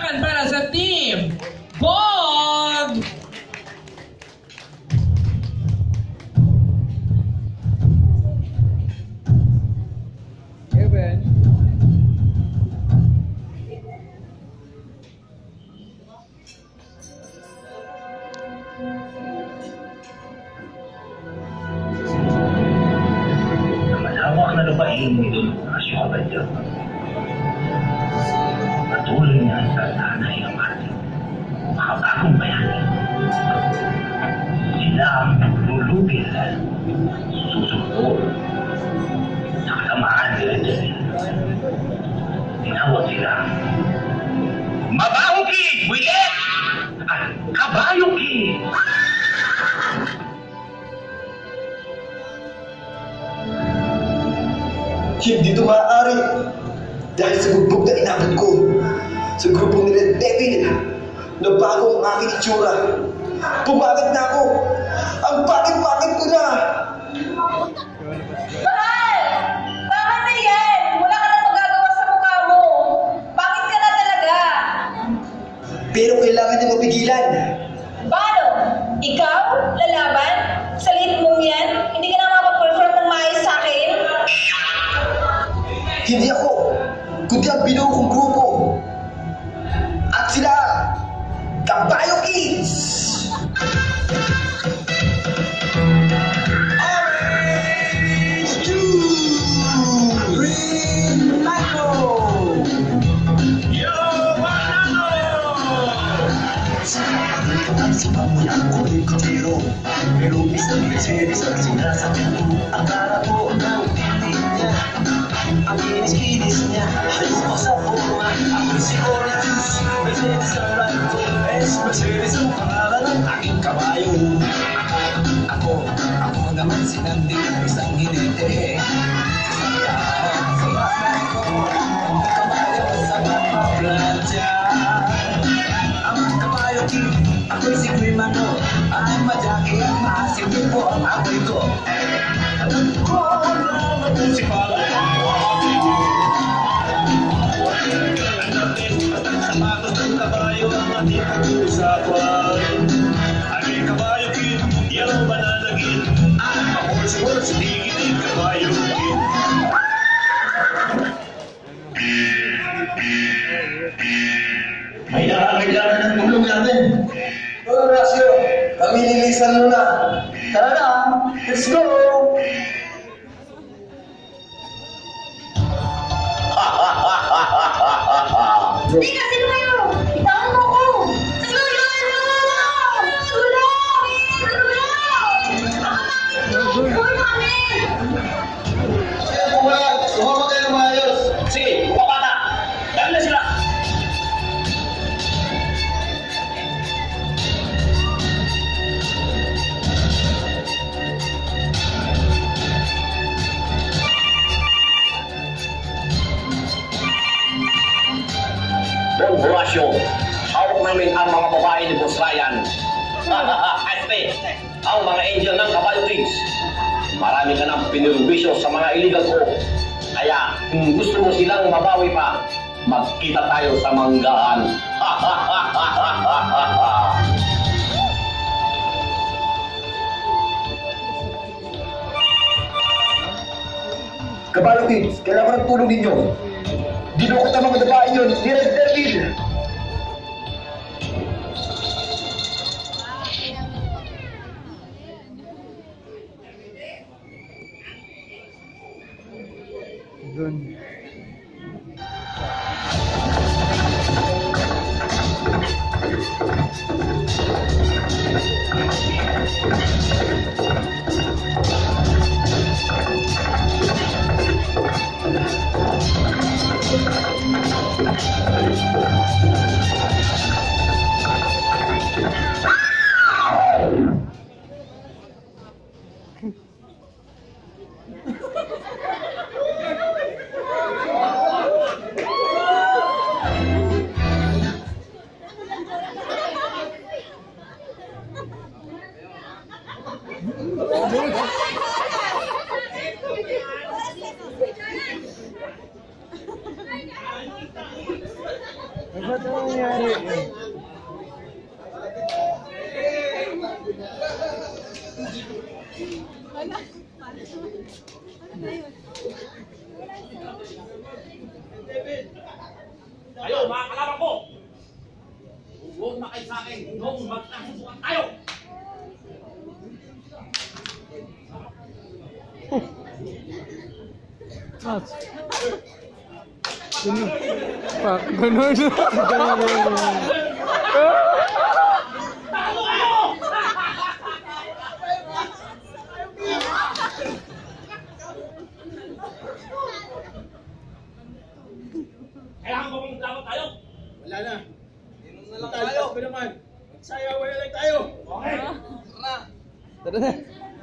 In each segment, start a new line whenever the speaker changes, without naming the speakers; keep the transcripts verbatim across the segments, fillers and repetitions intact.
Palakpakan para sa team Bog!
Kevin.
Malawak na lupain ng ito ng asyoban niya. Patuloy niya sa tanay ng ating makabagong bayani. Sila ang lulupil, susunod, sa kasamaan nila dyan. Tinawag sila Kabayokids! Wilit! At Kabayokids!
Hindi ito maaari dahil sa bugbog na inabot ko sa grupo ni Red Devil na bago ang aking itsura. Pumangit na ako. Ang pangit-pangit ko na.
Mahal! Bakit na yan? Wala ka na magagawa sa mukha mo. Bakit ka na talaga?
Pero kailangan niyo mapigilan.
Paano? Ikaw? Lalaban? Sa lit mong yan? Hindi ka na makapag-perform ng maayos sa akin?
Hindi ako, kundi ang binuo kong grupo. At sila, Kabayokids! Orange two! Green Mango!
Yellow Banana!
Ang sipamuya ko'y kotero, pero isang Mercedes ang sinasabi ko. Akala ko ang piling niya, ang kinis-kinis niya, halos ko sa forma. Ako si Orange Juice, Mercedes ang ride ko, es Mercedes ang pangalan ng aking kabayo. Ako, ako naman si Nandi, isang hinete. Sasakyan sa bahay ko, ang kabayo sa mapaplantya. Ang Kabayokids, ako'y si Grimano, ay madaki at maasim po ang amoy ko. Alam ko na magmusipalan.
Ang natin at ang sapatos ng kabayo ang ating pag-uusapan. Aking Kabayokids, yellow banana kid, at ma-horse-horse, digit-dig Kabayokids.
May nakakailangan ng tulong natin. Horacio, kami lilisan muna. Tara na, let's go!
Teka, sino kayo? Itawan mo ko! Tulungan mo! Tulong! Tulong! Tulong kami!
Kaya buwan, sumama kayo ng maayos.
Sige, mga bata, dami na sila. Don Horacio, hawak namin ang mga babae ni Boss Ryan. Este, ang mga angel ng Kabayokids. Marami ka ng pinirubisyo sa mga illegal ko. Kaya kung gusto mo silang mabawi pa, magkita tayo sa manggahan.
Kabayokids, kailangan ng tulong ninyo. Dinukot ang mga babae yun ni Red Devil.
Dun.
Thank you. Kayo, mga kalaban ko! Huwag na kayo sa akin. Huwag magkasusukan tayo!
Mas. Ganun. Pa, ganun. Ganun.
Kailangan ba mong dapat tayo?
Wala na. Inom na lang tayo. Sabi naman. Magsayaw na lang tayo.
Okay.
Tara.
Tara na.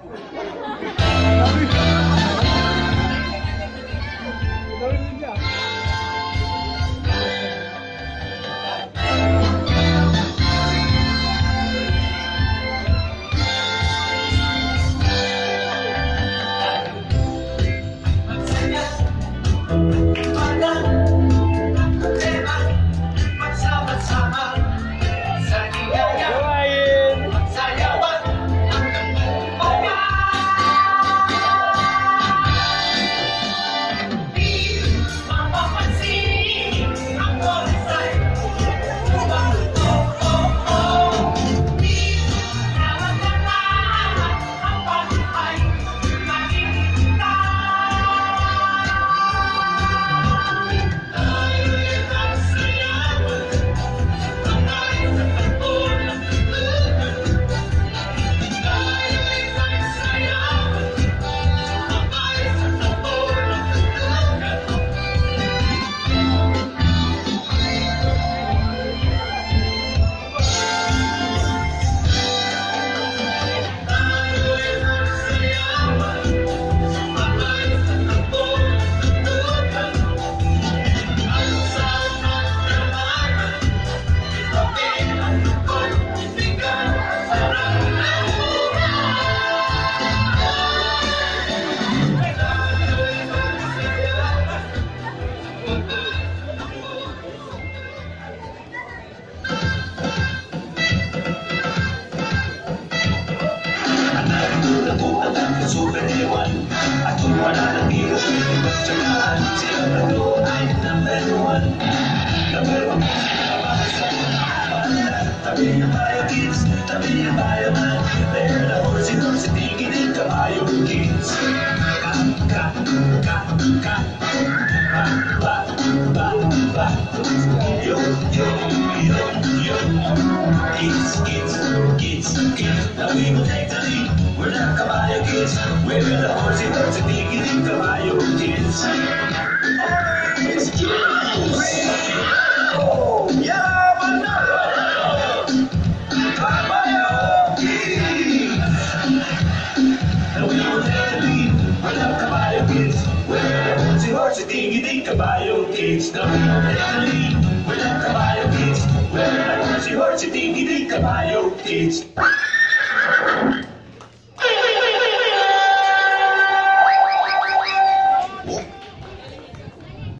Kabayokids, tabi ng bayaman. They're the horsey-horsey tingin Kabayokids. Ka, ka, ka, ka, ba, ba, ba, ba. Yo, yo, yo, yo. Kids, kids, kids, kids. Now we will take the lead. We're not Kabayokids. We're the horsey-horsey tingin Kabayokids. It's kids. Oh, yeah, but no. Kabayokids, no, we're not Kabayokids. We're not horsey horsey dingy dingy Kabayokids.